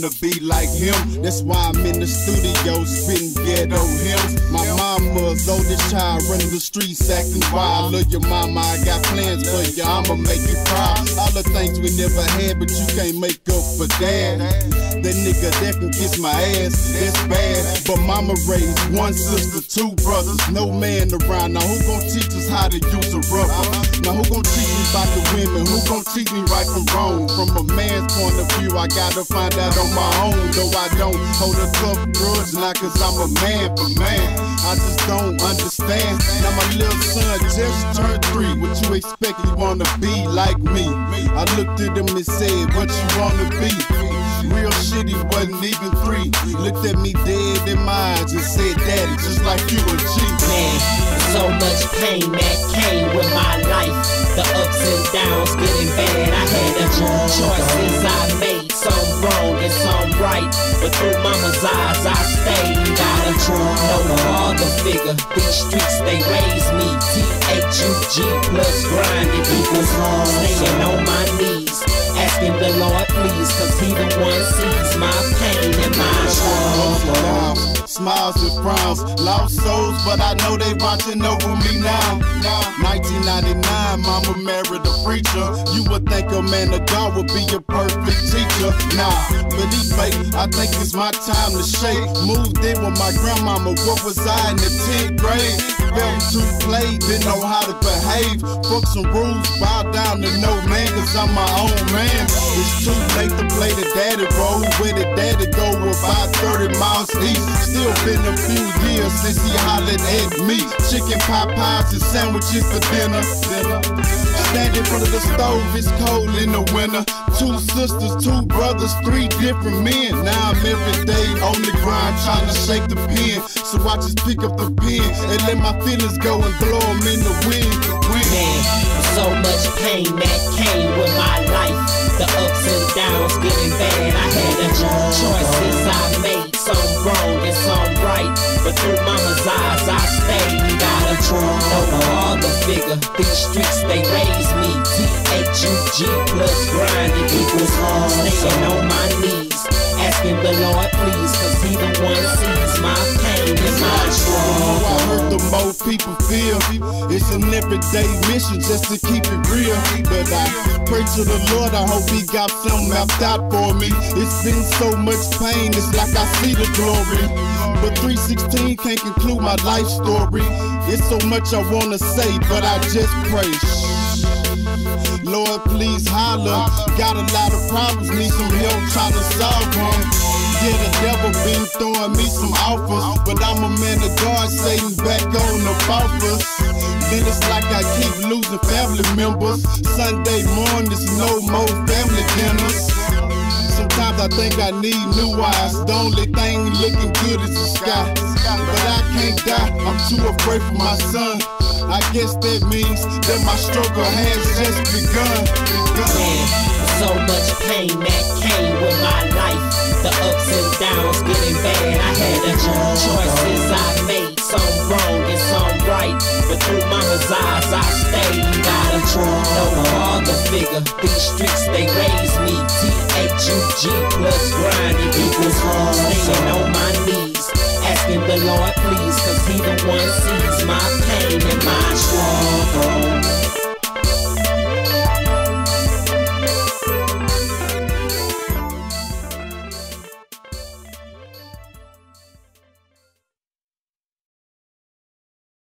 wanna be like him. That's why I'm in the studio spitting ghetto hymns. My mama's oldest child running the streets acting wild. Love your mama, I got plans for you, I'ma make you proud. All the things we never had, but you can't make up for dad. That nigga that can kiss my ass, that's bad. But mama raised one sister, two brothers, no man around. Now who gon' teach us how to use a rubber? Now who gon' teach me about the women? Who gon' teach me right from wrong? From a man's point of view, I gotta find out on my own. Though I don't hold a tough grudge, not cause I'm a man for man. I just don't understand. Now my little son just turned 3. What you expect he wanna be like me? I looked at him and said, what you wanna be? Real shit, he wasn't even 3. Looked at me dead in my eyes and said, daddy, just like you a G. Man, so much pain that came with my life. The ups and downs getting bad. I had a choices I made, some wrong and some right. But through mama's eyes I stayed. Got a true no father figure. These streets they raised me. THUG plus grind it equals home. Staying on my knees, asking the Lord please, cause he the one sees my pain and my struggle. Smiles with frowns, lost souls, but I know they watching over me now. 1999, mama married a preacher. You would think a man of God would be a perfect teacher. Nah, but he fake, I think it's my time to shake. Moved in with my grandmama, what was I in the 10th grade? Felt too played, didn't know how to behave. Fuck some rules, bow down to no man, cause I'm my own man. It's too late to play the daddy role. Where the daddy go about 30 miles east. Still been a few years since he hollered at me. Chicken pot pies and sandwiches for dinner. Stand in front of the stove, it's cold in the winter. 2 sisters, 2 brothers, 3 different men. Now I'm every day on the grind trying to shake the pen. So I just pick up the pen and let my feelings go and blow them in the wind. Man, so much pain that came with my life. The ups and downs getting bad. I had a choices I made, some wrong and some right. But through mama's eyes I stayed. Got a true no father figure. These streets they raised me. THUG plus grind it equals home. Staying on my knees, asking the Lord please, cause he the one sees my pain and my struggle. I hurt the more people feel. It's an everyday mission just to keep it real. But I pray to the Lord, I hope he got something mapped out for me. It's been so much pain, it's like I see the glory. But 316 can't conclude my life story. It's so much I wanna say, but I just pray. Lord, please holler. Got a lot of problems, need some help trying to solve them. Yeah, the devil been throwing me some offers, but I'm a man of God, Satan back on the offers. Then it's like I keep losing family members. Sunday mornings, no more family dinners. Sometimes I think I need new eyes. The only thing looking good is the sky. But I can't die, I'm too afraid for my son. I guess that means that my struggle has just begun. Man, so much pain that came with my life. The ups and downs getting bad. I had a choices I made, some wrong and some right. But through mama's eyes I stayed. Got a true no father figure. These streets they raised me. THUG plus grind it equals home. Staying on my knees, asking the Lord please, cause he the one sees